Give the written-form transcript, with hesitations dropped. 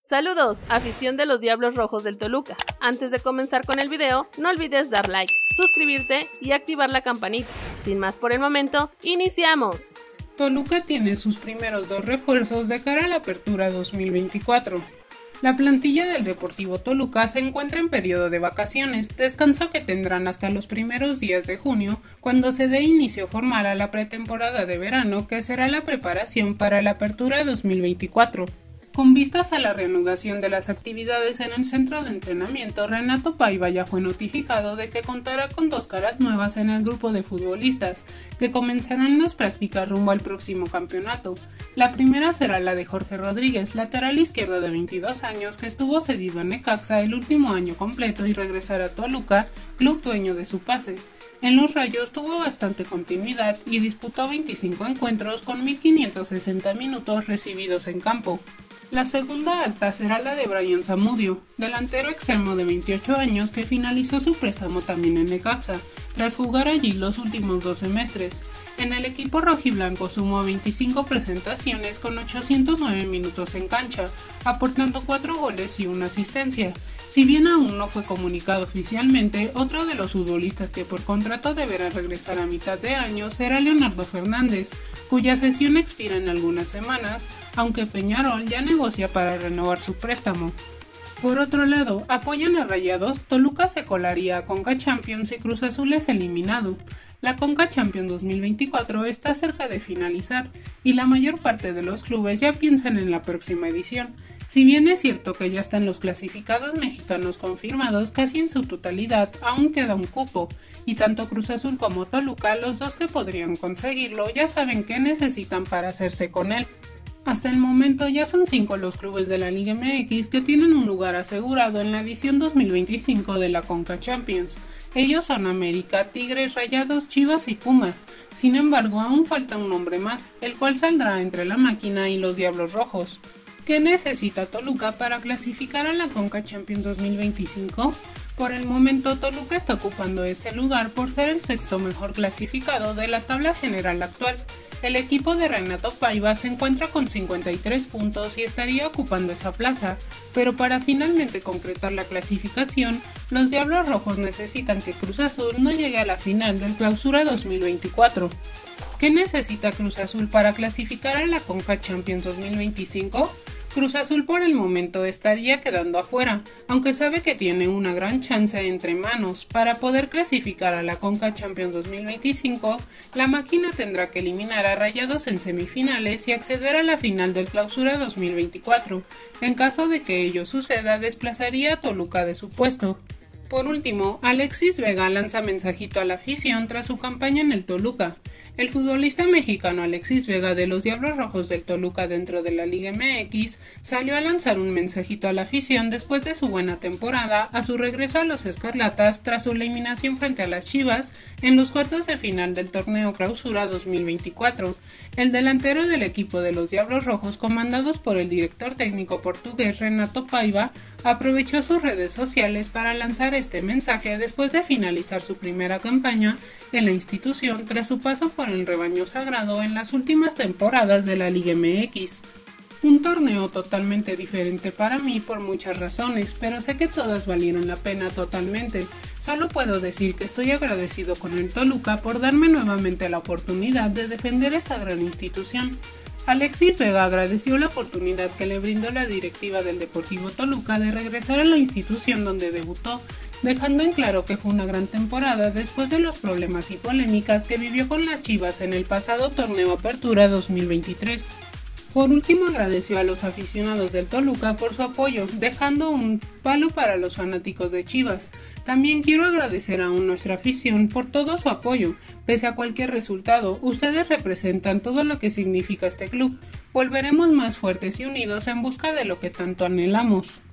Saludos, afición de los Diablos Rojos del Toluca. Antes de comenzar con el video, no olvides dar like, suscribirte y activar la campanita. Sin más por el momento, ¡iniciamos! Toluca tiene sus primeros 2 refuerzos de cara a la apertura 2024. La plantilla del Deportivo Toluca se encuentra en periodo de vacaciones, descanso que tendrán hasta los primeros días de junio, cuando se dé inicio formal a la pretemporada de verano, que será la preparación para la apertura 2024. Con vistas a la reanudación de las actividades en el centro de entrenamiento, Renato Paiva ya fue notificado de que contará con 2 caras nuevas en el grupo de futbolistas, que comenzarán las prácticas rumbo al próximo campeonato. La primera será la de Jorge Rodríguez, lateral izquierdo de 22 años, que estuvo cedido en Necaxa el último año completo y regresará a Toluca, club dueño de su pase. En los Rayos tuvo bastante continuidad y disputó 25 encuentros con 1.560 minutos recibidos en campo. La segunda alta será la de Brian Zamudio, delantero extremo de 28 años que finalizó su préstamo también en Necaxa, tras jugar allí los últimos 2 semestres. En el equipo rojiblanco sumó 25 presentaciones con 809 minutos en cancha, aportando 4 goles y 1 asistencia. Si bien aún no fue comunicado oficialmente, otro de los futbolistas que por contrato deberá regresar a mitad de año será Leonardo Fernández, cuya cesión expira en algunas semanas, aunque Peñarol ya negocia para renovar su préstamo. Por otro lado, apoyan a Rayados, Toluca se colaría a Conca Champions y Cruz Azul es eliminado. La Conca Champions 2024 está cerca de finalizar y la mayor parte de los clubes ya piensan en la próxima edición. Si bien es cierto que ya están los clasificados mexicanos confirmados casi en su totalidad, aún queda un cupo, y tanto Cruz Azul como Toluca, los dos que podrían conseguirlo, ya saben qué necesitan para hacerse con él. Hasta el momento ya son 5 los clubes de la Liga MX que tienen un lugar asegurado en la edición 2025 de la Conca Champions. Ellos son América, Tigres, Rayados, Chivas y Pumas. Sin embargo, aún falta un nombre más, el cual saldrá entre la máquina y los Diablos Rojos. ¿Qué necesita Toluca para clasificar a la Conca Champions 2025? Por el momento, Toluca está ocupando ese lugar por ser el 6º mejor clasificado de la tabla general actual. El equipo de Renato Paiva se encuentra con 53 puntos y estaría ocupando esa plaza, pero para finalmente concretar la clasificación, los Diablos Rojos necesitan que Cruz Azul no llegue a la final del Clausura 2024. ¿Qué necesita Cruz Azul para clasificar a la Conca Champions 2025? Cruz Azul por el momento estaría quedando afuera, aunque sabe que tiene una gran chance entre manos. Para poder clasificar a la Conca Champions 2025, la máquina tendrá que eliminar a Rayados en semifinales y acceder a la final del Clausura 2024. En caso de que ello suceda, desplazaría a Toluca de su puesto. Por último, Alexis Vega lanza mensajito a la afición tras su campaña en el Toluca. El futbolista mexicano Alexis Vega de los Diablos Rojos del Toluca dentro de la Liga MX salió a lanzar un mensajito a la afición después de su buena temporada a su regreso a los Escarlatas tras su eliminación frente a las Chivas en los cuartos de final del torneo Clausura 2024. El delantero del equipo de los Diablos Rojos, comandados por el director técnico portugués Renato Paiva, aprovechó sus redes sociales para lanzar este mensaje después de finalizar su primera campaña en la institución tras su paso por el rebaño sagrado en las últimas temporadas de la Liga MX. Un torneo totalmente diferente para mí por muchas razones, pero sé que todas valieron la pena totalmente. Solo puedo decir que estoy agradecido con el Toluca por darme nuevamente la oportunidad de defender esta gran institución. Alexis Vega agradeció la oportunidad que le brindó la directiva del Deportivo Toluca de regresar a la institución donde debutó, dejando en claro que fue una gran temporada después de los problemas y polémicas que vivió con las Chivas en el pasado torneo Apertura 2023. Por último, agradeció a los aficionados del Toluca por su apoyo, dejando un palo para los fanáticos de Chivas. También quiero agradecer a nuestra afición por todo su apoyo, pese a cualquier resultado. Ustedes representan todo lo que significa este club. Volveremos más fuertes y unidos en busca de lo que tanto anhelamos.